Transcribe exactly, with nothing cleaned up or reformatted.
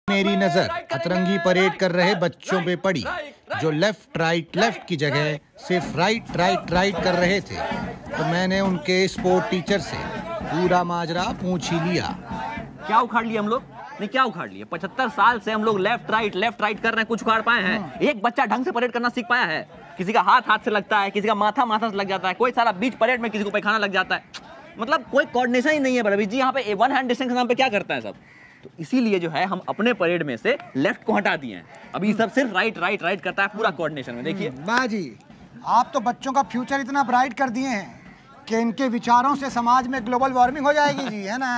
मेरी नजर अतरंगी परेड कर रहे बच्चों पे पड़ी, जो लेफ्ट राइट लेफ्ट की जगह सिर्फ राइट राइट राइट कर रहे थे। तो मैंने उनके स्पोर्ट टीचर से पूरा माजरा पूछ ही लिया। क्या उखाड़ लिया हम लोग? नहीं, क्या उखाड़ लिया? पचहत्तर साल से हम लोग लेफ्ट राइट लेफ्ट राइट कर रहे हैं, कुछ उखाड़ पाए हैं? एक बच्चा ढंग से परेड करना सीख पाया है? किसी का हाथ हाथ से लगता है, किसी का माथा माथा से लग जाता है, कोई सारा बीच परेड में किसी को पैखाना लग जाता है। मतलब कोई कोऑर्डिनेशन ही नहीं है। रवि जी यहाँ पे वन हैंड डिस्टेंस के नाम पे क्या करता है सब? तो इसीलिए जो है हम अपने परेड में से लेफ्ट को हटा दिए हैं। अभी सब सिर्फ राइट राइट राइट करता है पूरा कोऑर्डिनेशन में। देखिए वाह जी, आप तो बच्चों का फ्यूचर इतना ब्राइट कर दिए हैं कि इनके विचारों से समाज में ग्लोबल वार्मिंग हो जाएगी जी, है ना।